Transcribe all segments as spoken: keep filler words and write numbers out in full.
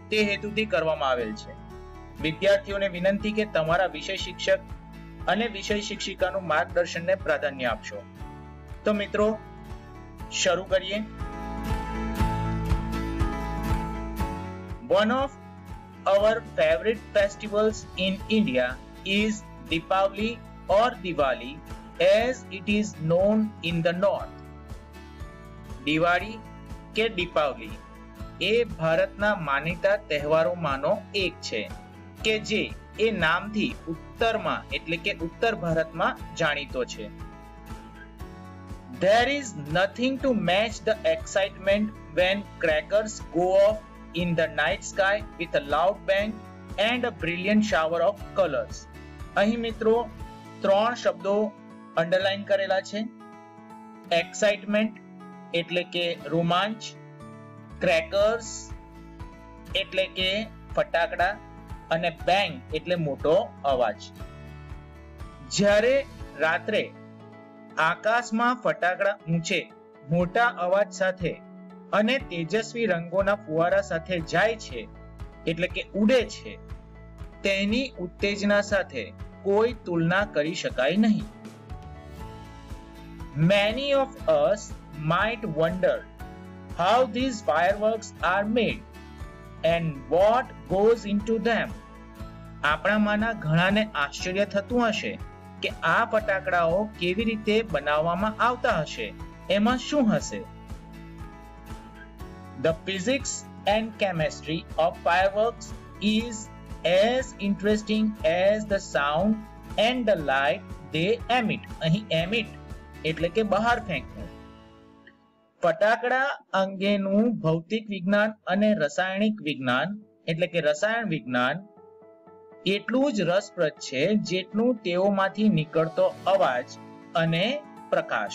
તે હેતુથી કરવામાં આવેલ છે. વિદ્યાર્થીઓને વિનંતી કે તમારા વિષય શિક્ષક અને વિષય શિક્ષિકાનું માર્ગદર્શનને પ્રાધાન્ય આપશો. તો મિત્રો શરૂ કરીએ. One of our favorite festivals in India is Deepavali or Diwali as it is known in the north. Diwali કે દીપાવલી એ ભારતના માનીતા તહેવારોમાંનો એક છે કે જે એ નામથી ઉત્તરમાં એટલે કે ઉત્તર ભારતમાં જાણીતો છે. There is nothing to match the excitement when crackers go off in the night sky with a loud bang and a brilliant shower of colors. અહીં મિત્રો ત્રણ શબ્દો અંડરલાઈન કરેલા છે. એક્સાઇટમેન્ટ એટલે કે રોમાંચ, ક્રેકર્સ એટલે કે ફટાકડા અને બેંગ એટલે મોટો અવાજ. જ્યારે રાત્રે આકાશમાં ફટાકડા ઊંચે મોટા અવાજ સાથે અને તેજસ્વી રંગોના ફુવારા સાથે જાય છે એટલે કે ઉડે છે, તેની ઉત્તેજના સાથે કોઈ તુલના કરી શકાય નહીં. Many of us might wonder how these fireworks are made and what goes into them. આપણામાંના ઘણાને આશ્ચર્ય થતું હશે કે આ ફટાકડાઓ કેવી રીતે બનાવવામાં આવતા હશે, એમાં શું હશે. The physics and chemistry of fireworks is as interesting as the sound and the light they emit. અહીં emit એટલે કે બહાર ફેંકવું. ફટાકડા અંગેનું ભૌતિક વિજ્ઞાન અને રાસાયણિક વિજ્ઞાન એટલે કે રસાયણ વિજ્ઞાન એટલું જ રસપ્રદ છે જેટલું તેઓમાંથી નીકળતો અવાજ અને પ્રકાશ.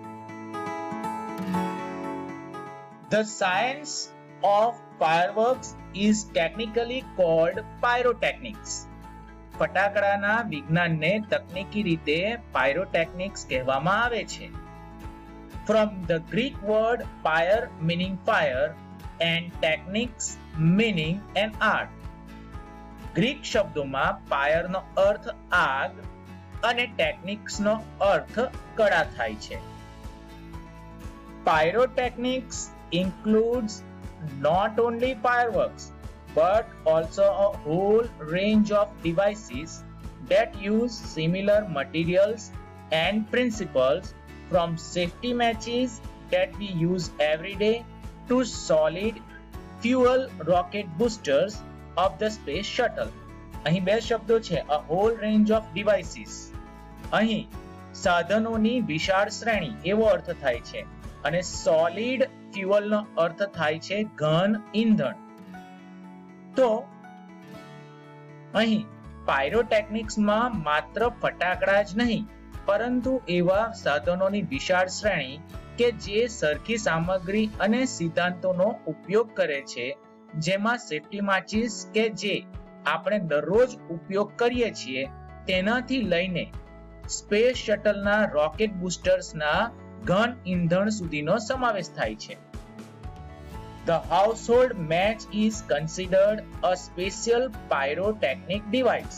The science of fireworks is technically called pyrotechnics. ફટાકડાના વિજ્ઞાનને તકનીકી રીતે પાયરોટેકનિક્સ કહેવામાં આવે છે. From the Greek word pyre meaning fire and techniques meaning an art. Greek શબ્દોમાં પાયર નો અર્થ આગ અને ટેકનિક્સ નો અર્થ કળા થાય છે. Pyrotechnics includes not only fireworks but also a whole range of devices that use similar materials and principles, from safety matches that we use every day to solid fuel rocket boosters of the space shuttle. અહીં બે શબ્દો છે, a whole range of devices. અહીં સાધનોની વિશાળ શ્રેણી એવો અર્થ થાય છે અને સોલિડ ફ્યુઅલનો અર્થ થાય છે ઘન ઈંધણ. તો અહીં પાયરોટેકનિક્સમાં માત્ર ફટાકડા જ નહીં પરંતુ એવા સાધનોની વિશાળ શ્રેણી કે જે સરખી સામગ્રી અને સિદ્ધાંતોનો ઉપયોગ કરે છે, જેમાં સેફટી માચીસ કે જે આપણે દરરોજ ઉપયોગ કરીએ છીએ તેનાથી લઈને સ્પેસ શટલના રોકેટ બૂસ્ટર્સના ઘન ઈંધણ સુધીનો સમાવેશ થાય છે. The household match is considered a special pyrotechnic device.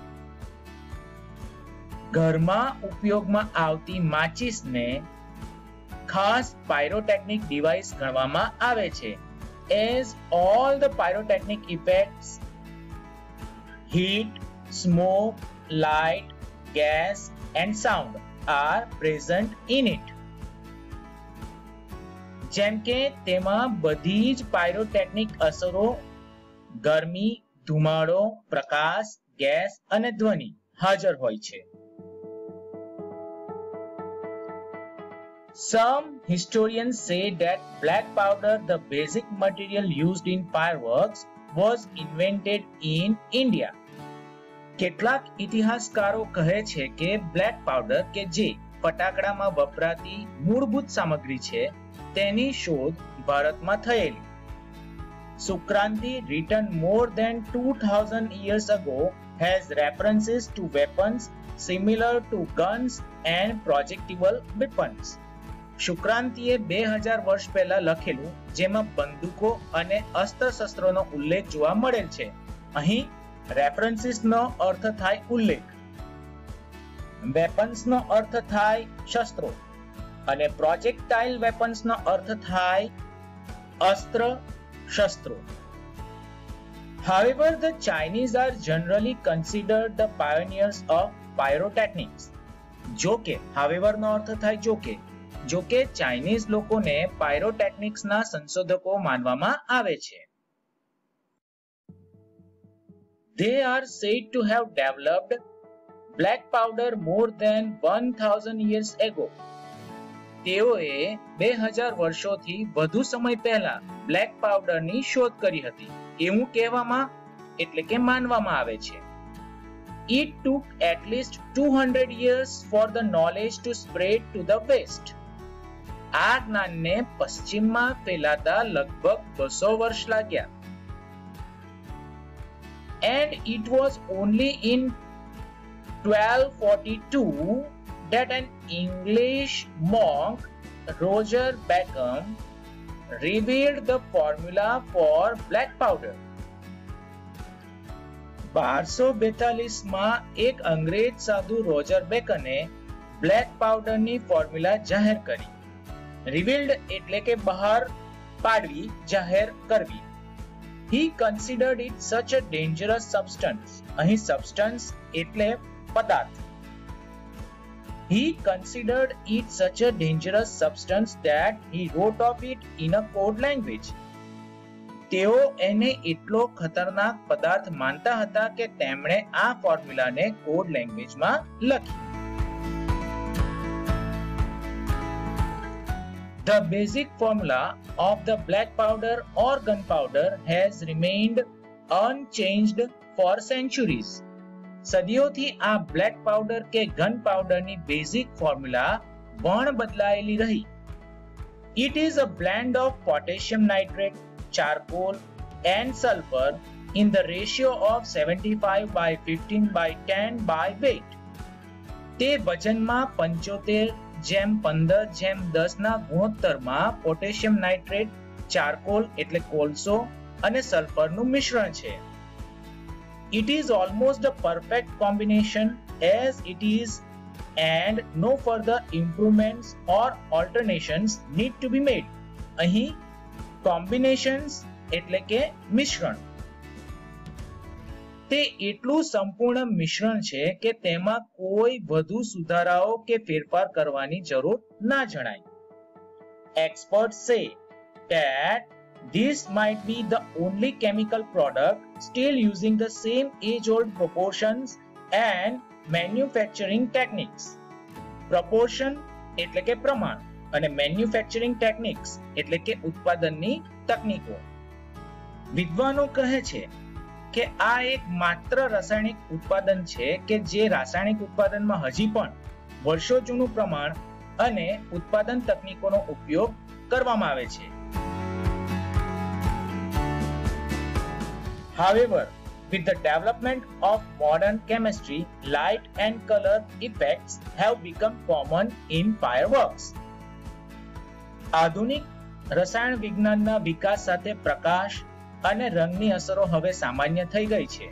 ઘરમાં ઉપયોગમાં આવતી માચીસને ખાસ પાયરોટેકનિક ડિવાઇસ ગણવામાં આવે છે. As all the pyrotechnic effects, heat, smoke, light, gas and sound are present in it. જેમ કે તેમાં બધી જ પાયરોટેકનિક અસરો ગરમી, ધુમાડો, પ્રકાશ, ગેસ અને ધ્વનિ હાજર હોય છે. Some historians say that black powder, the basic material used in fireworks, was invented in India. કેટલાક ઇતિહાસકારો કહે છે કે બ્લેક પાવડર કે જે ફટાકડામાં વપરાતી મૂળભૂત સામગ્રી છે તેની શોધ ભારતમાં થયેલી. Sukranti, written more than two thousand years ago, has references to weapons similar to guns and projectile weapons. શુક્રાંતિએ બે હજાર વર્ષ પહેલા લખેલું, જેમાં બંદૂકો અને અસ્ત્ર શસ્ત્રોનો ઉલ્લેખ જોવા મળેલ છે. અહીં રેફરન્સીસનો અર્થ થાય ઉલ્લેખ, વેપન્સનો અર્થ થાય શસ્ત્રો અને પ્રોજેક્ટાઇલ વેપન્સનો અર્થ થાય અસ્ત્ર શસ્ત્રો. However, the Chinese are generally considered the pioneers of pyrotechnics. જોકે however નો અર્થ થાય જોકે જોકે ચાઇનીઝ લોકોને પાયરોટેકનિક્સ ના સંશોધકો માનવામાં આવે છે. They are said to have developed black powder more than one thousand years ago. તેઓએ બે હજાર વર્ષોથી વધુ સમય પહેલા બ્લેક પાવડરની શોધ કરી હતી એવું કહેવામાં એટલે કે માનવામાં આવે છે. It took at least two hundred years for the knowledge to spread to the west. આ જ્ઞાનને પશ્ચિમમાં ફેલાતા લગભગ બસો વર્ષ લાગ્યા. And it was only in twelve forty-two that an English monk, Roger Bacon, revealed the formula for black powder. બારસો બેતાલીસ માં એક અંગ્રેજ સાધુ રોજર બેકને બ્લેક પાવડરની ફોર્મ્યુલા જાહેર કરી. રિવીલ્ડ એટલે કે બહાર પાડવી, જાહેર કરવી. He considered it such a dangerous substance. અહીં substance એટલે પદાર્થ. He considered it such a dangerous substance that he wrote of it in a code language. તેઓ એને એટલો ખતરનાક પદાર્થ માનતા હતા કે તેમણે આ ફોર્મ્યુલાને કોડ લેંગ્વેજમાં લખી. The basic formula of the black powder or gunpowder has remained unchanged for centuries. સદીઓથી આ બ્લેક પાવડર કે ગન પાવડરની બેઝિક ફોર્મ્યુલા પણ બદલાયેલી રહી. It is a blend of potassium nitrate, charcoal and sulfur in the ratio of seventy-five by fifteen by ten by weight. તે વજનમાં પંચોતેર જેમ પંદર જેમ દસ ના ગુણોત્તરમાં પોટેશિયમ નાઇટ્રેટ, ચારકોલ એટલે કોલસો અને સલ્ફરનું મિશ્રણ છે. It is almost a perfect combination as it is, and no further improvements or alternations need to be made. અહીં combinations એટલે કે મિશ્રણ. તે એટલું સંપૂર્ણ મિશ્રણ છે કે તેમાં કોઈ વધુ સુધારાઓ કે ફેરફાર કરવાની જરૂર ના જણાય. Experts say that this might be the only chemical product still using the same age-old proportions and manufacturing techniques. Proportion એટલે કે પ્રમાણ અને manufacturing techniques એટલે કે ઉત્પાદનની તકનીકો. વિદ્વાનો કહે છે કે આ એક માત્ર રાસાયણિક ઉત્પાદન છે કે જે રાસાયણિક ઉત્પાદનમાં હજી પણ વર્ષો જૂનું પ્રમાણ અને ઉત્પાદન તકનીકોનો ઉપયોગ કરવામાં આવે છે. However, with the development of modern chemistry, light and color effects have become common in fireworks. આધુનિક રસાયણ વિજ્ઞાનના વિકાસ સાથે પ્રકાશ અને રંગની અસરો હવે સામાન્ય થઈ ગઈ છે.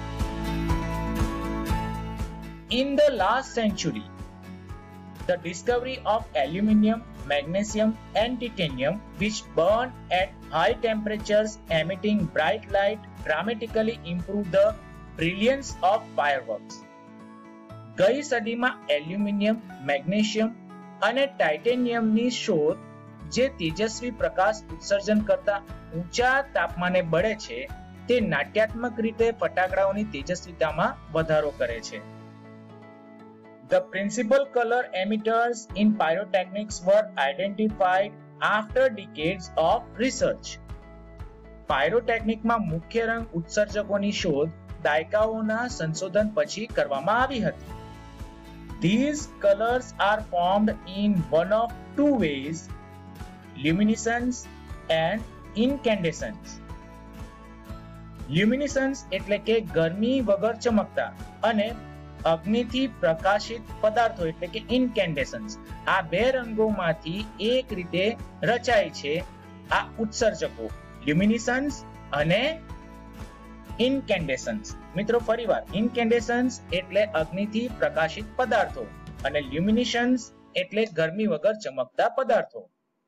In the last century, the discovery of aluminium, magnesium and titanium, which burn at high temperatures emitting bright light, dramatically improved the brilliance of fireworks. ગઈ સદીમાં એલ્યુમિનિયમ, મેગ્નેશિયમ અને ટાઇટેનિયમની શોધ જે તેજસ્વી પ્રકાશ ઉત્સર્જન કરતા ઊંચા તાપમાને બળે છે, તે નાટ્યાત્મક રીતે ફટાકડાઓની તેજસ્વીતામાં વધારો કરે છે. The principal color emitters in pyrotechnics were identified after decades of research. પાયરોટેકનિકમાં મુખ્ય રંગ ઉત્સર્જકોની શોધ દાયકાઓના સંશોધન પછી કરવામાં આવી હતી. These colors are formed in one of two ways: luminescence and incandescence. Luminescence એટલે કે ગરમી વગર ચમકતા અને અગ્નિથી પ્રકાશિત પદાર્થો એટલે કે ઇન્કેન્ડેશન્સ, આ બે રંગોમાંથી એક રીતે રચાય છે આ ઉત્સર્જકો, લ્યુમિનેસન્સ અને ઇન્કેન્ડેશન્સ. મિત્રો ફરીવાર, ઇન્કેન્ડેશન્સ એટલે અગ્નિથી પ્રકાશિત પદાર્થો અને લ્યુમિનેશન્સ એટલે ગરમી વગર ચમકતા પદાર્થો.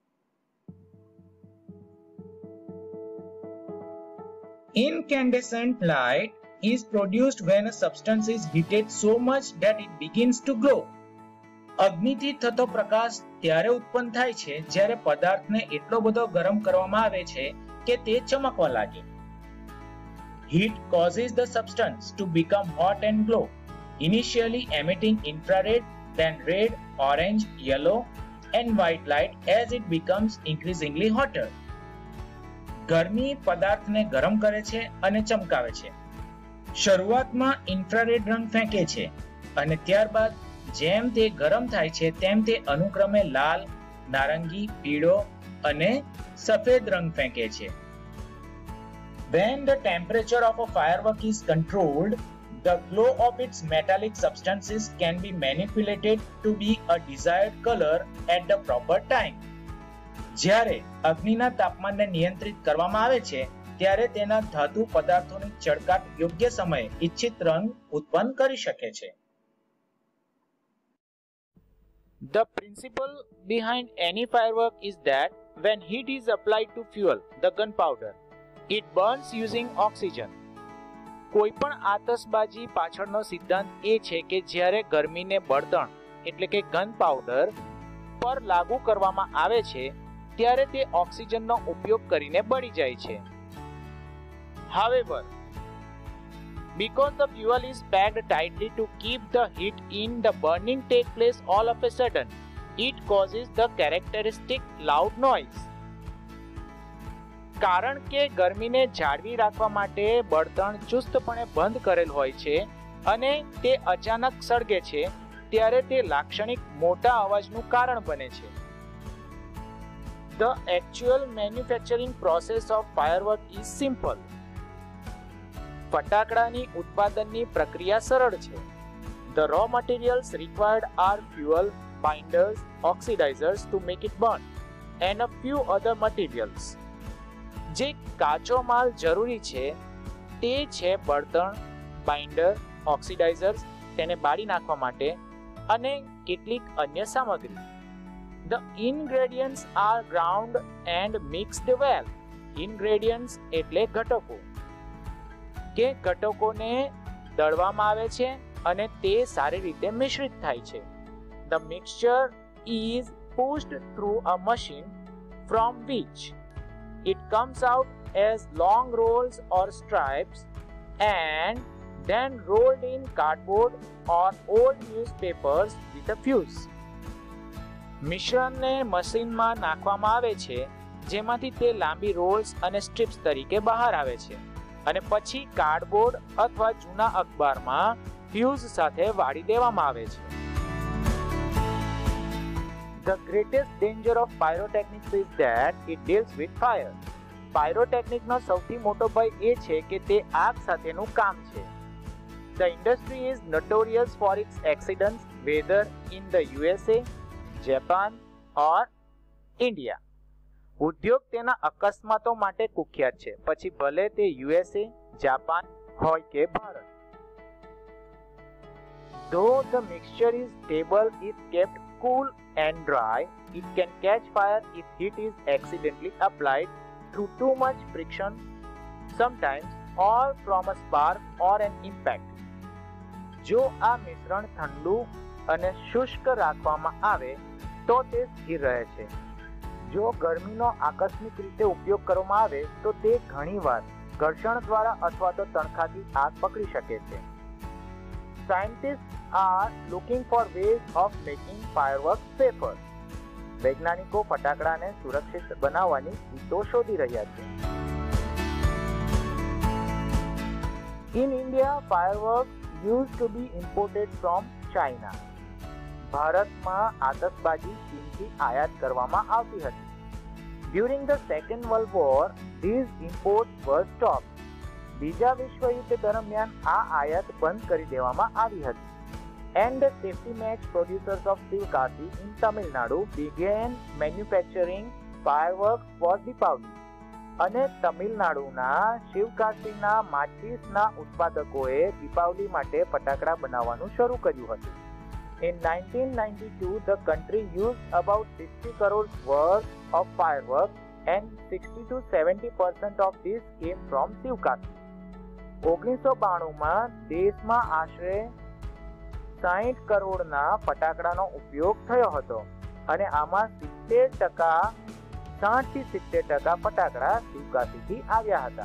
Incandescent light is produced when a substance is heated so much that it begins to glow. અગ્નિથી થતો પ્રકાશ ત્યારે ઉત્પન્ન થાય છે જ્યારે પદાર્થને એટલો બધો ગરમ કરવામાં આવે છે કે તે ચમકવા લાગે. Heat causes the substance to become hot and glow, initially emitting infrared, then red, orange, yellow, and white light as it becomes increasingly hotter. ગરમી પદાર્થને ગરમ કરે છે અને ચમકાવે છે. શરૂઆતમાં ઇન્ફ્રારેડ રંગ ફેંકે છે અને ત્યારબાદ જેમ તે ગરમ થાય છે તેમ તે અનુક્રમે લાલ, નારંગી, પીળો અને સફેદ રંગ ફેંકે છે. When the temperature of a firework is controlled, the glow of its metallic substances can be manipulated to be a desired color at the proper time. જ્યારે અગ્નિના તાપમાનને નિયંત્રિત કરવામાં આવે છે ત્યારે તેના ધાતુ પદાર્થોની ચળકાટ યોગ્ય સમયે ઇચ્છિત રંગ ઉત્પન્ન કરી શકે છે. The principle behind any firework is that when heat is applied to fuel the gunpowder, it burns using oxygen. કોઈ પણ આતશબાજી પાછળનો સિદ્ધાંત એ છે કે જ્યારે ગરમીને બળતણ એટલે કે ગન પાવડર પર લાગુ કરવામાં આવે છે ત્યારે તે ઓક્સિજનનો ઉપયોગ કરીને બળી જાય છે. However, because the fuel is packed tightly to keep the heat in, the burning take place all of a sudden. It causes the characteristic loud noise. કારણ કે ગરમીને જાળવી રાખવા માટે બળતણ ચુસ્તપણે બંધ કરેલ હોય છે અને તે અચાનક સળગે છે ત્યારે તે લાક્ષણિક મોટા અવાજનું કારણ બને છે. The actual manufacturing process of firework is simple. ફટાકડાની ઉત્પાદનની પ્રક્રિયા સરળ છે. The raw materials required are fuel, binders, oxidizers to make it burn, and a few other materials. જે કાચો માલ જરૂરી છે તે છે બળતણ, બાઇન્ડર, ઓક્સિડાઇઝર્સ તેને બાળી નાખવા માટે અને કેટલીક અન્ય સામગ્રી. The ingredients are ground and mixed well. Ingredients એટલે ઘટકો કે ઘટકોને દળવામાં આવે છે અને તે સારી રીતે મિશ્રિત થાય છે. The mixture is pushed through a machine from which it comes out as long rolls or stripes and then rolled in cardboard or old newspapers with a fuse. મિશ્રણને મશીનમાં નાખવામાં આવે છે જેમાંથી તે લાંબી રોલ્સ અને સ્ટ્રીપ્સ તરીકે બહાર આવે છે અને પછી કાર્ડબોર્ડ અથવા જૂના અખબારમાં ફ્યુઝ સાથે વાળી દેવામાં આવે છે. The greatest danger of pyrotechnics is that it deals with fire. પાયરોટેકનિકનો સૌથી મોટો ભય એ છે કે તે આગ સાથેનું કામ છે. The industry is notorious for its accidents, whether in the U S A, Japan or India. ઉદ્યોગ તેના અકસ્માતો માટે કુખ્યાત છે, પછી ભલે તે યુએસએ, જાપાન હોય કે Bharat. Though the mixture is stable if kept cool and dry, it can catch fire if heat is accidentally applied through too much friction, sometimes or from a spark or an impact. જો આ મિશ્રણ ઠંડુ અને શુષ્ક રાખવામાં આવે તો તે સ્થિર રહે છે. જો ગરમીનો આકસ્મિક રીતે ઉપયોગ કરવામાં આવે તો તે ઘણીવાર ઘર્ષણ દ્વારા અથવા તો તણખાથી આગ પકડી શકે છે. Scientists are looking for ways of making fireworks safer. વૈજ્ઞાનિકો ફટાકડાને સુરક્ષિત બનાવવાની રીતો શોધી રહ્યા છે. In India, fireworks used to be imported from China. ભારતમાં આતશબાજી ચીનથી આયાત કરવામાં આવતી હતી. During the Second World War, these imports were stopped. બીજા વિશ્વ યુદ્ધ દરમિયાન આ આયાત બંધ કરી દેવામાં આવી હતી. and the safety match producers of Sivakasi in Tamil Nadu began manufacturing fireworks for Deepavali. અને તમિલનાડુના શિવકાશીના માચીસના ઉત્પાદકોએ દીપાવલી માટે ફટાકડા બનાવવાનું શરૂ કર્યું હતું. In nineteen ninety-two, the country used about sixty crores worth of fireworks and sixty to seventy percent of this came from Sivakasi. ઓગણીસો બાણુંમાં દેશમાં આશરે સાઠ કરોડના ફટાકડાનો ઉપયોગ થયો હતો અને આમાં સિત્તેર ટકા સાઠ થી સિત્તેર ટકા ફટાકડા શિવકાશીથી આવ્યા હતા.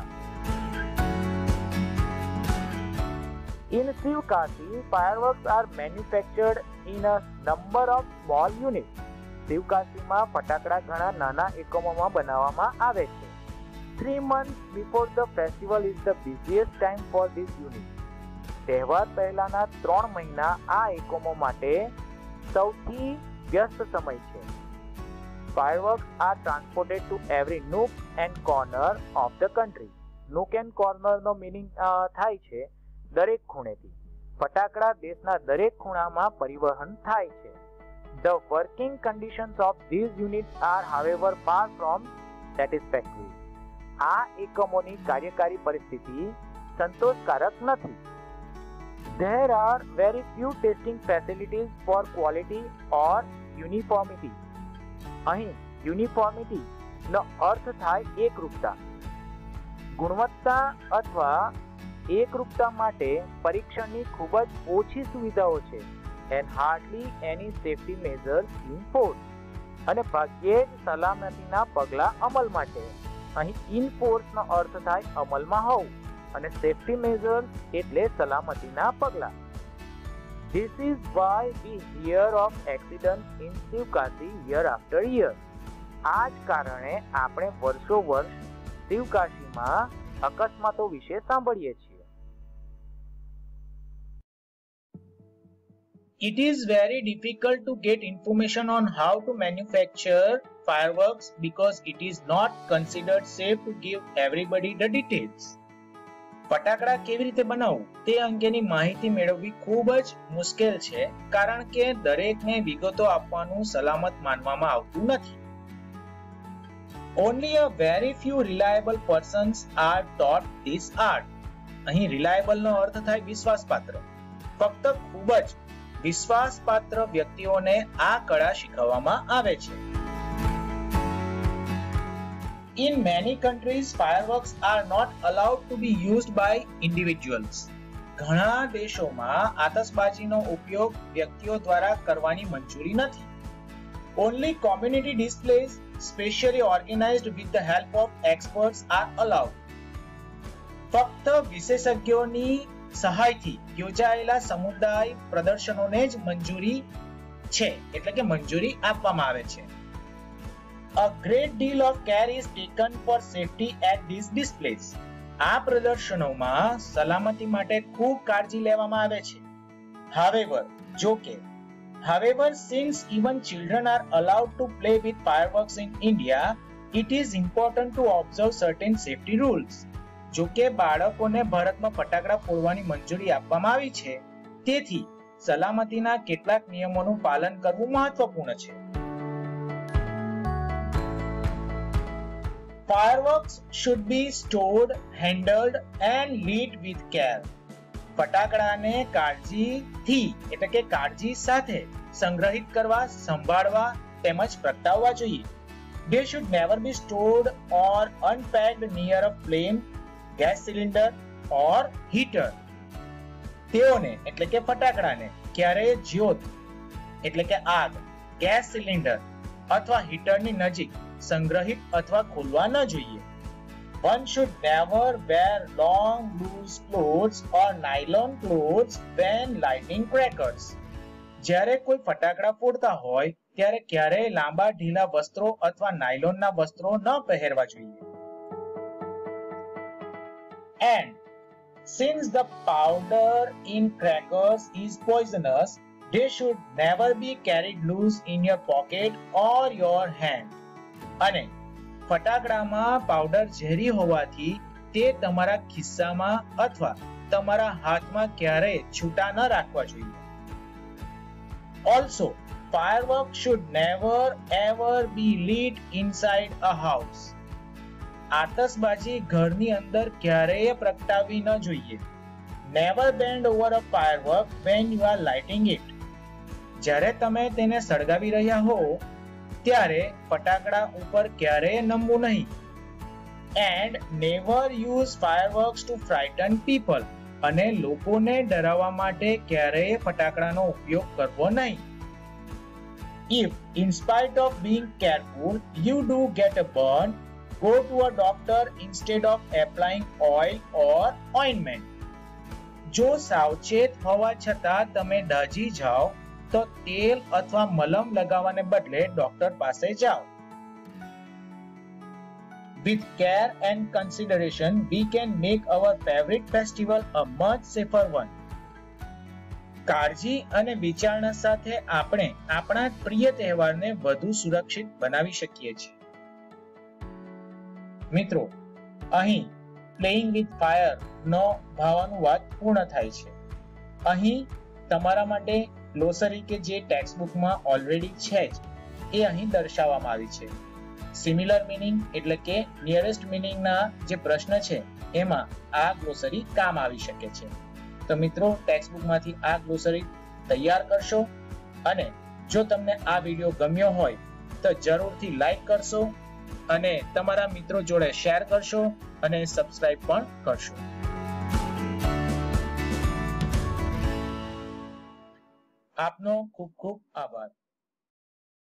In Sivakasi, fireworks are manufactured in a number of small units. શિવકાશીમાં ફટાકડા ઘણા નાના એકમોમાં બનાવવામાં આવે છે. Three months before the festival is the busiest time for this unit. તહેવાર પહેલાના ત્રણ મહિના આ એકમો માટે સૌથી વ્યસ્ત સમય છે. Fireworks are transported to every nook and corner of the country. Nook and corner નો મીનિંગ થાય છે દરેક ખૂણેથી. ફટાકડા દેશના દરેક ખૂણામાં પરિવહન થાય છે. The working conditions of these units are however far from satisfactory. આ એકમોની કાર્યકારી પરિસ્થિતિ સંતોષકારક નથી. There are very few testing facilities for quality or uniformity. અહીં યુનિફોર્મિટી નો અર્થ થાય એકરૂપતા. ગુણવત્તા અથવા એકરૂપતા માટે પરીક્ષણની ખૂબ જ ઓછી સુવિધાઓ છે. and hardly any safety measures in force. અને ભાગ્યે જ સલામતીના પગલાં અમલમાં છે. અહીં in force નો અર્થ થાય અમલમાં હોવું અને safety measures એટલે સલામતીના પગલાં. This is why we hear of accidents in Sivakasi year after year. આ જ કારણે આપણે વર્ષો વર્ષ શિવકાશીમાં અકસ્માતો વિશે સાંભળીએ છીએ. It is very difficult to get information on how to manufacture fireworks because it is not considered safe to give everybody the details. ફટાકડા કેવી રીતે બનાવવું તે અંગેની માહિતી મેળવવી ખૂબ જ મુશ્કેલ છે કારણ કે દરેકને વિગતો આપવાનું સલામત માનવામાં આવતું નથી. Only a very few reliable persons are taught this art. અહીં reliable નો અર્થ થાય વિશ્વાસપાત્ર. ફક્ત ખૂબ જ વિશ્વાસપાત્ર વ્યક્તિઓને આ કળા શીખવવામાં આવે છે. In many countries, fireworks are not allowed to be used by individuals. ઘણા દેશોમાં આતશબાજીનો ઉપયોગ વ્યક્તિઓ દ્વારા કરવાની મંજૂરી નથી. Only community displays, specially organized with the help of experts, are allowed. ફક્ત વિશેષજ્ઞોની સહાયથી યોજાયેલા સમુદાય પ્રદર્શનોને જ મંજૂરી છે એટલે કે મંજૂરી આપવામાં આવે છે. A great deal of care is taken for safety at these displays. આ પ્રદર્શનોમાં સલામતી માટે ખૂબ કાળજી લેવામાં આવે છે. However, જો કે However, since even children are allowed to play with fireworks in India, it is important to observe certain safety rules. જો કે બાળકોને ભારતમાં ફટાકડા ફોડવાની મંજૂરી આપવામાં આવી છે, તેથી સલામતીના કેટલાક નિયમોનું પાલન કરવું મહત્વપૂર્ણ છે. Fireworks should be stored, handled and lit with care. ફટાકડાને કાળજીથી એટલે કે કાળજી સાથે સંગ્રહિત કરવા, સંભાળવા તેમજ પ્રગટાવવા જોઈએ. They should never be stored or unpacked near a flame, gas cylinder or heater. તેઓને એટલે કે ફટાકડાને ક્યારે જ્યોત એટલે કે આગ, ગેસ સિલિન્ડર અથવા હીટરની નજીક સંગ્રહિત અથવા ખોલવા ન જોઈએ. One should never wear long loose clothes or nylon clothes when lighting crackers. જ્યારે કોઈ ફટાકડા ફોડતા હોય ત્યારે ક્યારેય લાંબા ઢીલા વસ્ત્રો અથવા નાયલોનના વસ્ત્રો ન પહેરવા જોઈએ. And since the powder in crackers is poisonous, they should never be carried loose in your pocket or your hand. અને ફટાકડામાં પાવડર ઝેરી હોવાથી તે તમારા ખિસ્સામાં અથવા તમારા હાથમાં ક્યારેય છૂટા ન રાખવા જોઈએ. Also, fireworks should never ever be lit inside a house. આતશબાજી ઘરની અંદર ક્યારેય પ્રગટાવવી ન જોઈએ. Never bend over a firework when you are lighting it. જ્યારે તમે તેને સળગાવી રહ્યા હો ત્યારે ફટાકડા ઉપર ક્યારેય નમવું નહીં. And never use fireworks to frighten people. અને લોકોને ડરાવવા માટે ક્યારેય ફટાકડાનો ઉપયોગ કરવો નહીં. If in spite of being careful you do get a burn, go to a doctor instead of applying oil or ointment. જો સાવચેત હોવા છતાં તમે દાઝી જાઓ તો તેલ અથવા મલમ લગાવવાને બદલે ડોક્ટર પાસે જાઓ. With care and consideration, we can make our favorite festival a much safer one. કાળજી અને વિચારણા સાથે આપણે આપણા પ્રિય તહેવારને વધુ સુરક્ષિત બનાવી શકીએ છીએ. મિત્રો, અહીં પ્લેઇંગ વિથ ફાયર નો ભાવાનું વાત પૂર્ણ થાય છે. અહીં તમારા માટે ગ્લોસરી કે જે ટેક્સ્ટ બુકમાં ઓલરેડી છે જ એ અહીં દર્શાવવામાં આવી છે. સિમિલર મિનિંગ એટલે કે નિયરેસ્ટ મિનિંગના જે પ્રશ્ન છે એમાં આ ગ્લોસરી કામ આવી શકે છે. તો મિત્રો, ટેક્સ્ટ બુકમાંથી આ ગ્લોસરી તૈયાર કરશો અને જો તમને આ વિડીયો ગમ્યો હોય તો જરૂરથી લાઈક કરશો અને તમારા મિત્રો જોડે શેર કરશો અને સબસ્ક્રાઇબ પણ કરશો. આપનો ખૂબ ખૂબ આભાર.